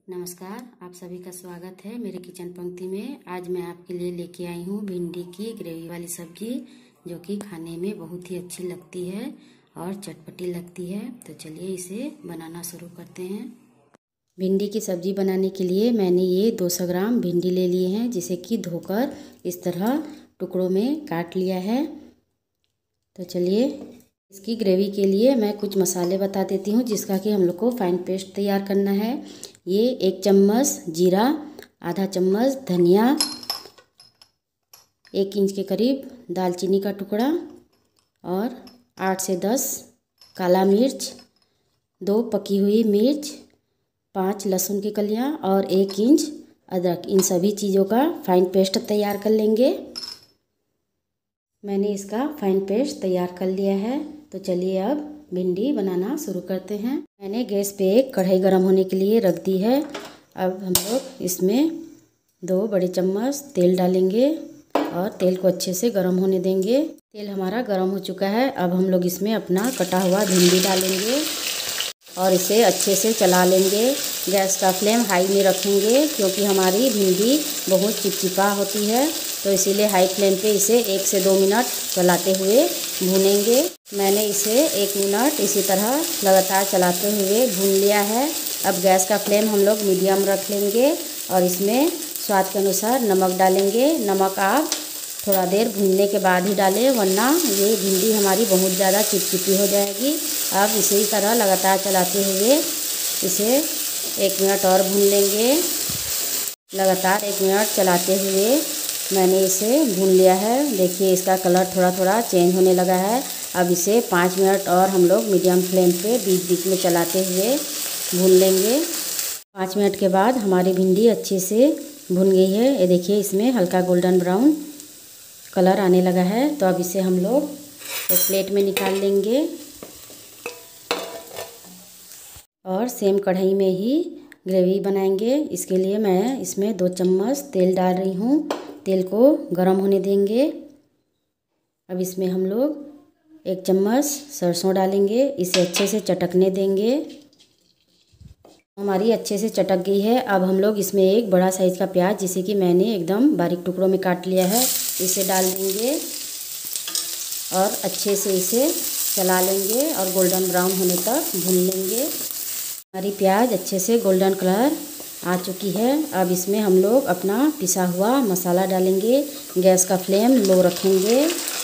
नमस्कार, आप सभी का स्वागत है मेरे किचन पंक्ति में। आज मैं आपके लिए लेके आई हूँ भिंडी की ग्रेवी वाली सब्जी, जो कि खाने में बहुत ही अच्छी लगती है और चटपटी लगती है। तो चलिए इसे बनाना शुरू करते हैं। भिंडी की सब्जी बनाने के लिए मैंने ये 200 ग्राम भिंडी ले लिए हैं, जिसे कि धोकर इस तरह टुकड़ों में काट लिया है। तो चलिए इसकी ग्रेवी के लिए मैं कुछ मसाले बता देती हूँ, जिसका कि हम लोग को फाइन पेस्ट तैयार करना है। ये 1 चम्मच जीरा, आधा चम्मच धनिया, 1 इंच के करीब दालचीनी का टुकड़ा और 8 से 10 काला मिर्च, 2 पकी हुई मिर्च, 5 लहसुन की कलियाँ और 1 इंच अदरक। इन सभी चीज़ों का फाइन पेस्ट तैयार कर लेंगे। मैंने इसका फाइन पेस्ट तैयार कर लिया है। तो चलिए अब भिंडी बनाना शुरू करते हैं। मैंने गैस पे एक कढ़ाई गर्म होने के लिए रख दी है। अब हम लोग इसमें 2 बड़े चम्मच तेल डालेंगे और तेल को अच्छे से गर्म होने देंगे। तेल हमारा गर्म हो चुका है। अब हम लोग इसमें अपना कटा हुआ भिंडी डालेंगे और इसे अच्छे से चला लेंगे। गैस का फ्लेम हाई में रखेंगे, क्योंकि हमारी भिंडी बहुत चिपचिपा होती है। तो इसीलिए हाई फ्लेम पे इसे 1 से 2 मिनट चलाते हुए भूनेंगे। मैंने इसे 1 मिनट इसी तरह लगातार चलाते हुए भून लिया है। अब गैस का फ्लेम हम लोग मीडियम रख लेंगे और इसमें स्वाद के अनुसार नमक डालेंगे। नमक आप थोड़ा देर भूनने के बाद ही डालें, वरना ये भिंडी हमारी बहुत ज़्यादा चिपचिपी हो जाएगी। अब इसी तरह लगातार चलाते हुए इसे 1 मिनट और भून लेंगे। लगातार 1 मिनट चलाते हुए मैंने इसे भून लिया है। देखिए इसका कलर थोड़ा थोड़ा चेंज होने लगा है। अब इसे 5 मिनट और हम लोग मीडियम फ्लेम पे बीच बीच में चलाते हुए भून लेंगे। 5 मिनट के बाद हमारी भिंडी अच्छे से भुन गई है। ये देखिए इसमें हल्का गोल्डन ब्राउन कलर आने लगा है। तो अब इसे हम लोग एक प्लेट में निकाल लेंगे और सेम कढ़ाई में ही ग्रेवी बनाएंगे। इसके लिए मैं इसमें 2 चम्मच तेल डाल रही हूँ। तेल को गरम होने देंगे। अब इसमें हम लोग 1 चम्मच सरसों डालेंगे। इसे अच्छे से चटकने देंगे। हमारी अच्छे से चटक गई है। अब हम लोग इसमें एक बड़ा साइज़ का प्याज, जिसे कि मैंने एकदम बारीक टुकड़ों में काट लिया है, इसे डाल देंगे और अच्छे से इसे चला लेंगे और गोल्डन ब्राउन होने तक भून लेंगे। हमारी प्याज अच्छे से गोल्डन कलर आ चुकी है। अब इसमें हम लोग अपना पिसा हुआ मसाला डालेंगे। गैस का फ्लेम लो रखेंगे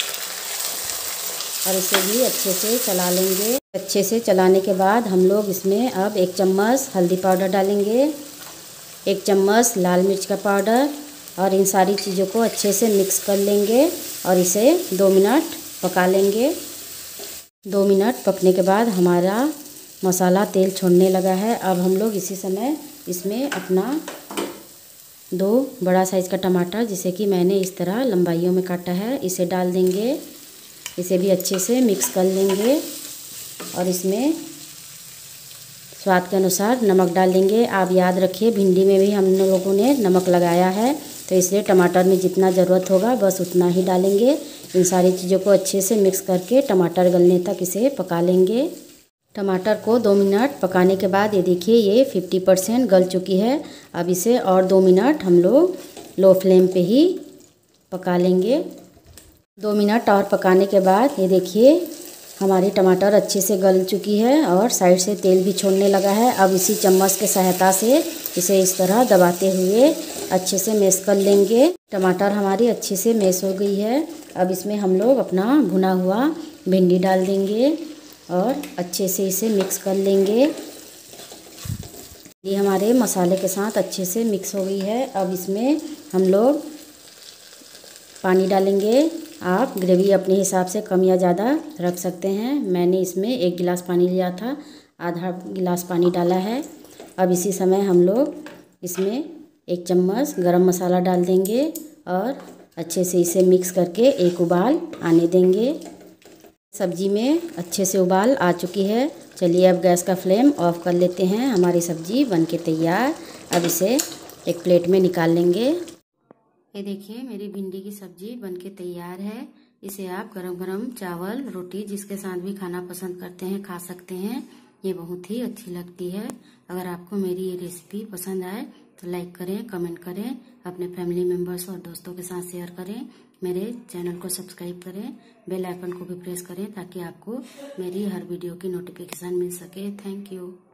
और इसे भी अच्छे से चला लेंगे। अच्छे से चलाने के बाद हम लोग इसमें अब 1 चम्मच हल्दी पाउडर डालेंगे, 1 चम्मच लाल मिर्च का पाउडर और इन सारी चीज़ों को अच्छे से मिक्स कर लेंगे और इसे 2 मिनट पका लेंगे। 2 मिनट पकने के बाद हमारा मसाला तेल छोड़ने लगा है। अब हम लोग इसी समय इसमें अपना 2 बड़ा साइज़ का टमाटर, जिसे कि मैंने इस तरह लंबाइयों में काटा है, इसे डाल देंगे। इसे भी अच्छे से मिक्स कर लेंगे और इसमें स्वाद के अनुसार नमक डाल देंगे। आप याद रखिए भिंडी में भी हम लोगों ने नमक लगाया है, तो इसलिए टमाटर में जितना ज़रूरत होगा बस उतना ही डालेंगे। इन सारी चीज़ों को अच्छे से मिक्स करके टमाटर गलने तक इसे पका लेंगे। टमाटर को 2 मिनट पकाने के बाद ये देखिए ये 50% गल चुकी है। अब इसे और 2 मिनट हम लोग लो फ्लेम पे ही पका लेंगे। 2 मिनट और पकाने के बाद ये देखिए हमारी टमाटर अच्छे से गल चुकी है और साइड से तेल भी छोड़ने लगा है। अब इसी चम्मच के सहायता से इसे इस तरह दबाते हुए अच्छे से मैश कर लेंगे। टमाटर हमारी अच्छे से मैश हो गई है। अब इसमें हम लोग अपना भुना हुआ भिंडी डाल देंगे और अच्छे से इसे मिक्स कर लेंगे। ये हमारे मसाले के साथ अच्छे से मिक्स हो गई है। अब इसमें हम लोग पानी डालेंगे। आप ग्रेवी अपने हिसाब से कम या ज़्यादा रख सकते हैं। मैंने इसमें 1 गिलास पानी लिया था, आधा गिलास पानी डाला है। अब इसी समय हम लोग इसमें 1 चम्मच गरम मसाला डाल देंगे और अच्छे से इसे मिक्स करके एक उबाल आने देंगे। सब्जी में अच्छे से उबाल आ चुकी है। चलिए अब गैस का फ्लेम ऑफ कर लेते हैं। हमारी सब्जी बनके तैयार। अब इसे एक प्लेट में निकाल लेंगे। ये देखिए मेरी भिंडी की सब्जी बनके तैयार है। इसे आप गरम गरम चावल, रोटी जिसके साथ भी खाना पसंद करते हैं खा सकते हैं। ये बहुत ही अच्छी लगती है। अगर आपको मेरी ये रेसिपी पसंद आए तो लाइक करें, कमेंट करें, अपने फैमिली मेंबर्स और दोस्तों के साथ शेयर करें। मेरे चैनल को सब्सक्राइब करें, बेल आइकन को भी प्रेस करें ताकि आपको मेरी हर वीडियो की नोटिफिकेशन मिल सके। Thank you.